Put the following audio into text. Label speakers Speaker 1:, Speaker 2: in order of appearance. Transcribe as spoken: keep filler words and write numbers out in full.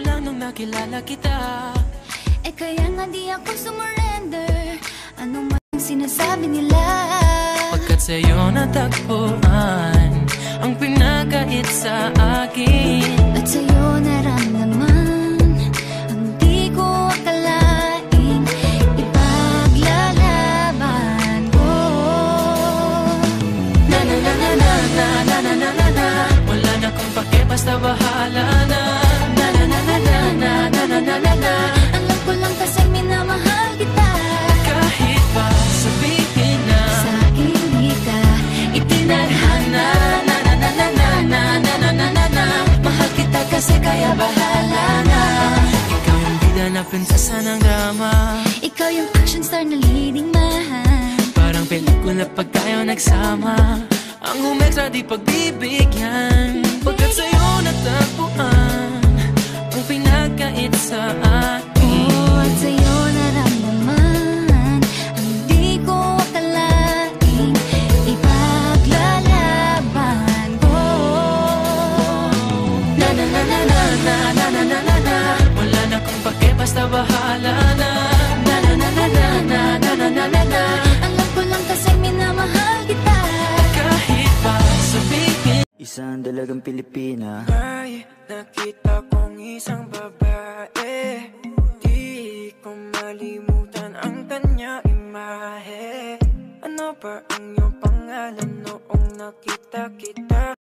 Speaker 1: lang nung nakilala kita.
Speaker 2: Eh kaya nga di ako sumurrender, anong man sinasabi nila.
Speaker 1: Pagkat sa'yo natagpuan ang pinakait sa akin,
Speaker 2: at sa'yo naramdaman ang di ko akalaing ipaglalaban ko.
Speaker 1: Na na na na na na na na na na na. Wala na kung pake, basta bahala na. Na na na na na na na na na na na.
Speaker 2: Alam ko lang kasi minamahal kita,
Speaker 1: kahit pa sabihin na
Speaker 2: sa akin di ka itinadhana.
Speaker 1: na na na na na na na na na na na. Mahal kita kasi kaya bahala na. Ikaw yung bida na prinsesa ng drama,
Speaker 2: ikaw yung action star na leading man.
Speaker 1: parang pelikula pag tayo nagsama. Ang humextra di pagbibigyan, pagkat sa'yo natagpuan ang pinagkait sa akin.
Speaker 2: Oh, at sa'yo naramdaman ang di ko akalaing ipaglalaban ko.
Speaker 1: Na na na na na na na na na na na. Wala na kung pake, basta bahala na. Na na na na na na na na na na na.
Speaker 2: Alam ko lang kasi minamahal kita,
Speaker 1: Kahit pa sabihin.
Speaker 3: Isang dalagang Pilipina,
Speaker 4: May nakita kong isang babae, di ko malimutan ang kanya imahe. Ano ba ang iyong pangalan noong nakita kita?